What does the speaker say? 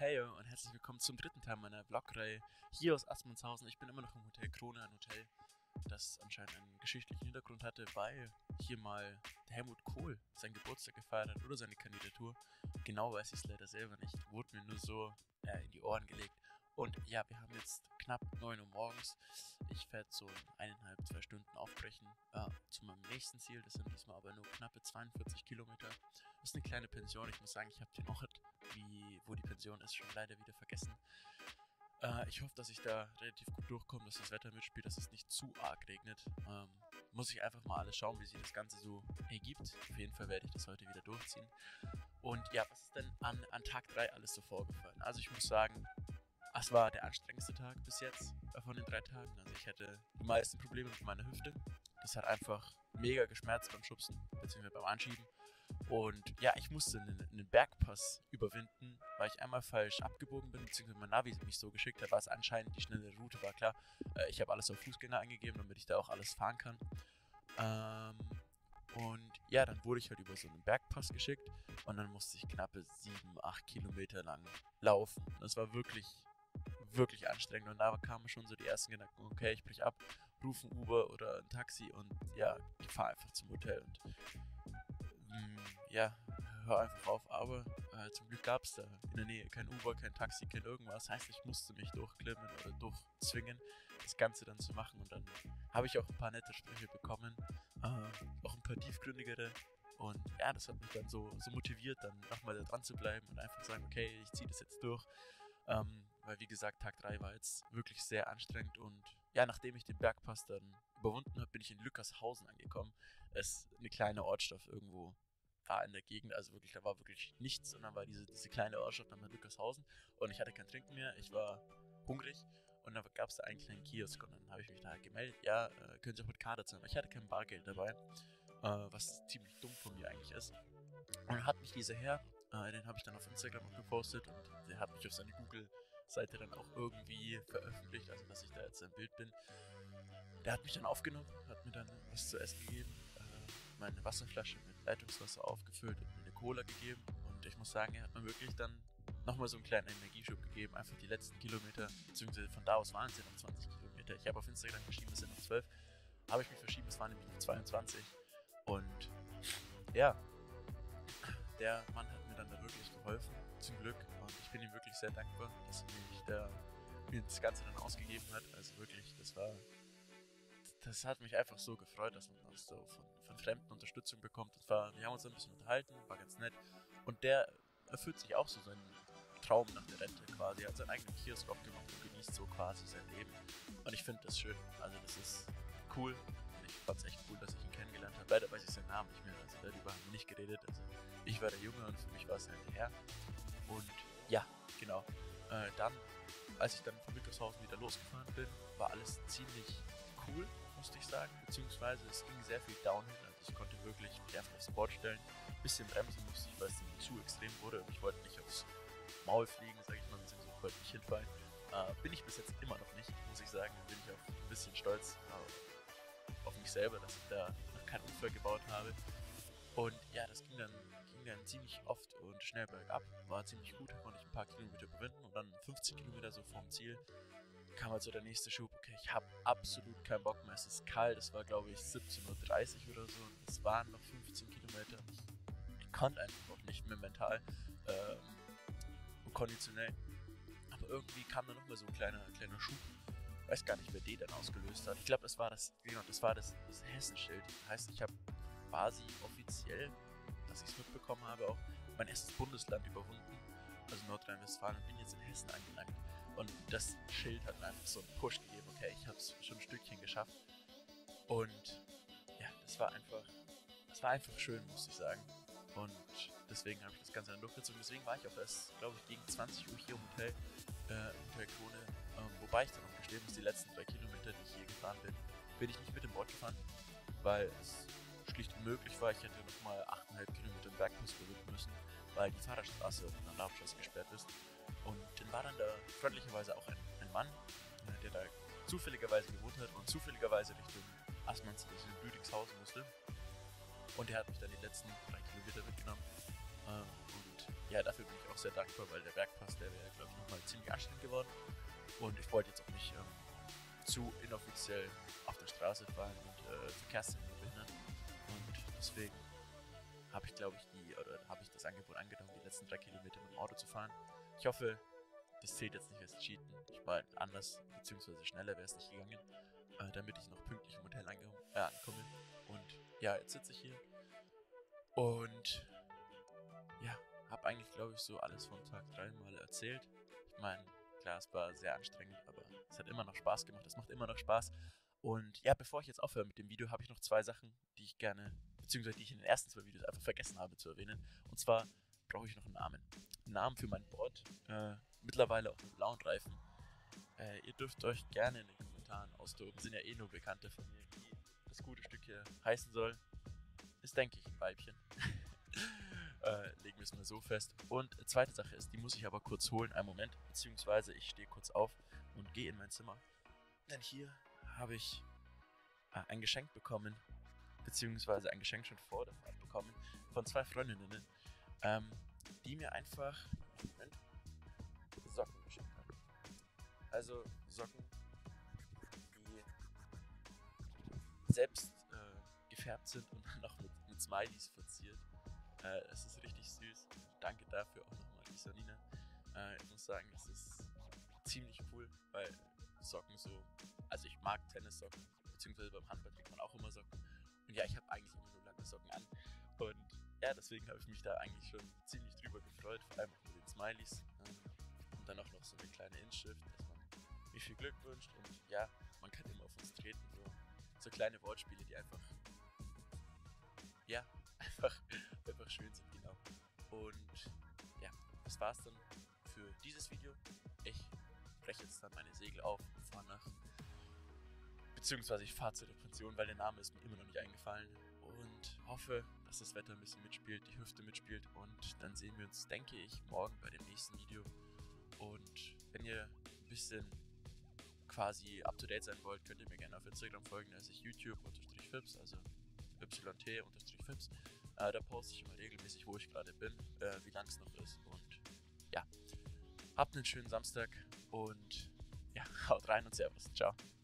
Hey und herzlich willkommen zum dritten Teil meiner Vlogreihe hier aus Assmannshausen. Ich bin immer noch im Hotel Krone, ein Hotel, das anscheinend einen geschichtlichen Hintergrund hatte, weil hier mal der Helmut Kohl seinen Geburtstag gefeiert hat oder seine Kandidatur. Genau weiß ich es leider selber nicht, wurde mir nur so in die Ohren gelegt. Und ja, wir haben jetzt knapp 9 Uhr morgens. Ich werde so in 1,5, 2 Stunden aufbrechen zu meinem nächsten Ziel. Das sind diesmal aber nur knappe 42 Kilometer. Das ist eine kleine Pension. Ich muss sagen, ich habe den Ort, wo die Pension ist, schon leider wieder vergessen. Ich hoffe, dass ich da relativ gut durchkomme, dass das Wetter mitspielt, dass es nicht zu arg regnet. Muss ich einfach mal alles schauen, wie sich das Ganze so ergibt. Auf jeden Fall werde ich das heute wieder durchziehen. Und ja, was ist denn an Tag 3 alles so vorgefallen? Also ich muss sagen, es war der anstrengendste Tag bis jetzt von den 3 Tagen. Also ich hatte die meisten Probleme mit meiner Hüfte. Das hat einfach mega geschmerzt beim Schubsen, beziehungsweise beim Anschieben. Und ja, ich musste einen Bergpass überwinden, weil ich einmal falsch abgebogen bin, beziehungsweise mein Navi mich so geschickt hat, war es anscheinend die schnelle Route, war klar. Ich habe alles auf Fußgänger eingegeben, damit ich da auch alles fahren kann. Und ja, dann wurde ich halt über so einen Bergpass geschickt und dann musste ich knappe 7, 8 Kilometer lang laufen. Das war wirklich, wirklich anstrengend und da kamen schon so die ersten Gedanken, okay, ich brich ab, rufe ein Uber oder ein Taxi und ja, ich fahre einfach zum Hotel und ja, hör einfach auf. Aber zum Glück gab es da in der Nähe kein Uber, kein Taxi, kein irgendwas. Heißt, ich musste mich durchklimmen oder durchzwingen, das Ganze dann zu machen. Und dann habe ich auch ein paar nette Sprüche bekommen, auch ein paar tiefgründigere. Und ja, das hat mich dann so motiviert, dann nochmal da dran zu bleiben und einfach sagen, okay, ich ziehe das jetzt durch. Weil wie gesagt, Tag 3 war jetzt wirklich sehr anstrengend und ja, nachdem ich den Bergpass dann überwunden habe, bin ich in Lückershausen angekommen. Es ist eine kleine Ortschaft irgendwo da in der Gegend, also wirklich, da war wirklich nichts und dann war diese kleine Ortschaft dann mit Lückershausen und ich hatte kein Trinken mehr, ich war hungrig und dann gab es da einen kleinen Kiosk und dann habe ich mich da halt gemeldet, ja, können Sie auch mit Karte zahlen, aber ich hatte kein Bargeld dabei, was ziemlich dumm von mir eigentlich ist. Und dann hat mich dieser Herr, den habe ich dann auf Instagram auch gepostet und der hat mich auf seine Google-Seite dann auch irgendwie veröffentlicht, also dass ich da jetzt ein Bild bin. Der hat mich dann aufgenommen, hat mir dann was zu essen gegeben, meine Wasserflasche mit Leitungswasser aufgefüllt und mir eine Cola gegeben. Und ich muss sagen, er hat mir wirklich dann nochmal so einen kleinen Energieschub gegeben. Einfach die letzten Kilometer, beziehungsweise von da aus waren es ja noch 20 Kilometer. Ich habe auf Instagram geschrieben, es sind noch 12. Habe ich mich verschieben, es waren nämlich noch 22. Und ja, der Mann hat mir dann da wirklich geholfen, zum Glück. Und ich bin ihm wirklich sehr dankbar, dass er mir das Ganze dann ausgegeben hat. Also wirklich, das hat mich einfach so gefreut, dass man auch so von Fremden Unterstützung bekommt. Wir haben uns ein bisschen unterhalten, war ganz nett. Und der erfüllt sich auch so seinen Traum nach der Rente quasi. Er hat seinen eigenen Kiosk aufgemacht und genießt so quasi sein Leben. Und ich finde das schön. Also das ist cool. Und ich fand es echt cool, dass ich ihn kennengelernt habe. Leider weiß ich seinen Namen nicht mehr. Also darüber haben wir nicht geredet. Also ich war der Junge und für mich war es halt der Herr. Und ja, genau. Dann, als ich dann von Lückershausen wieder losgefahren bin, war alles ziemlich cool, musste ich sagen. Beziehungsweise es ging sehr viel downhill. Also ich konnte wirklich mich einfach aufs Board stellen. Ein bisschen bremsen musste ich, weil es dann zu extrem wurde. Und ich wollte nicht aufs Maul fliegen, sage ich mal, beziehungsweise ich wollte nicht hinfallen. Bin ich bis jetzt immer noch nicht, muss ich sagen. Da bin ich auch ein bisschen stolz auf mich selber, dass ich da noch keinen Unfall gebaut habe. Und ja, das ging dann ziemlich oft und schnell bergab. War ziemlich gut, da konnte ich ein paar Kilometer überwinden und dann 15 Kilometer so vorm Ziel kam halt so der nächste Schub. Okay, ich habe absolut keinen Bock mehr. Es ist kalt, es war glaube ich 17:30 Uhr oder so und es waren noch 15 Kilometer. Ich konnte einfach auch nicht mehr mental und konditionell. Aber irgendwie kam da nochmal so ein kleiner Schub. Ich weiß gar nicht, wer den dann ausgelöst hat. Ich glaube, das war das Hessenschild. Heißt, ich habe quasi offiziell, dass ich es mitbekommen habe, auch mein erstes Bundesland überwunden, also Nordrhein-Westfalen, und bin jetzt in Hessen angelangt. Und das Schild hat mir einfach so einen Push gegeben, okay, ich habe es schon ein Stückchen geschafft. Und ja, das war einfach schön, muss ich sagen. Und deswegen habe ich das Ganze dann durchgezogen. Deswegen war ich auch erst, glaube ich, gegen 20 Uhr hier im Hotel Krone. Wobei ich dann auch gestehen muss, die letzten 3 Kilometer, die ich hier gefahren bin ich nicht mit dem Board gefahren, weil es schlicht unmöglich war. Ich hätte nochmal 8,5 Kilometer im Bergpass überwinden müssen, weil die Fahrradstraße und die Landstraße gesperrt ist. Und dann war dann da freundlicherweise auch ein Mann, der da zufälligerweise gewohnt hat und zufälligerweise Richtung Assmannshausen in Lüdingshausen musste. Und der hat mich dann die letzten 3 Kilometer mitgenommen. Und ja, dafür bin ich auch sehr dankbar, weil der Bergpass, der wäre, glaube ich, nochmal ziemlich anstrengend geworden. Und ich wollte jetzt auch nicht zu inoffiziell auf der Straße fahren und Verkehrszeichen behindern. Und deswegen habe ich, glaube ich, habe ich das Angebot angenommen, die letzten 3 Kilometer mit dem Auto zu fahren. Ich hoffe, das zählt jetzt nicht als Cheaten. Ich war anders, beziehungsweise schneller wäre es nicht gegangen, damit ich noch pünktlich im Hotel ankomme. Und ja, jetzt sitze ich hier und ja, habe eigentlich, glaube ich, so alles von Tag 3 mal erzählt. Ich meine, klar, es war sehr anstrengend, aber es hat immer noch Spaß gemacht. Es macht immer noch Spaß. Und ja, bevor ich jetzt aufhöre mit dem Video, habe ich noch 2 Sachen, die ich gerne, beziehungsweise die ich in den ersten 2 Videos einfach vergessen habe zu erwähnen. Und zwar brauche ich noch einen Namen. Einen Namen für mein Board. Mittlerweile auch mit blauen Reifen. Ihr dürft euch gerne in den Kommentaren austoben. Sind ja eh nur Bekannte von mir, wie das gute Stück hier heißen soll. Ist, denke ich, ein Weibchen. Legen wir es mal so fest. Und zweite Sache ist, die muss ich aber kurz holen, einen Moment, beziehungsweise ich stehe kurz auf und gehe in mein Zimmer. Denn hier habe ich ein Geschenk bekommen, beziehungsweise ein Geschenk schon vor der Fahrt bekommen, von 2 Freundinnen, die mir einfach Socken geschenkt haben. Also Socken, die selbst gefärbt sind und dann auch mit Smileys verziert. Es ist richtig süß. Danke dafür auch nochmal, Isolina. Ich muss sagen, das ist ziemlich cool, weil Socken so, also ich mag Tennissocken, beziehungsweise beim Handball trägt man auch immer Socken. Und ja, ich habe eigentlich immer nur lange Socken an. Und ja, deswegen habe ich mich da eigentlich schon ziemlich drüber gefreut, vor allem auch mit den Smileys. Und dann auch noch so eine kleine Inschrift, dass man mir viel Glück wünscht. Und ja, man kann immer auf uns treten. So kleine Wortspiele, die einfach, ja, einfach schön sind, genau. Und ja, das war's dann für dieses Video. Ich breche jetzt dann meine Segel auf und fahre beziehungsweise ich fahre zu der Pension, weil der Name ist mir immer noch nicht eingefallen. Und hoffe, dass das Wetter ein bisschen mitspielt, die Hüfte mitspielt. Und dann sehen wir uns, denke ich, morgen bei dem nächsten Video. Und wenn ihr ein bisschen quasi up to date sein wollt, könnt ihr mir gerne auf Instagram folgen. Da ist ich YouTube_Fips, also YT_Fips. Da poste ich immer regelmäßig, wo ich gerade bin, wie lang es noch ist. Und ja, habt einen schönen Samstag und ja, haut rein und Servus. Ciao.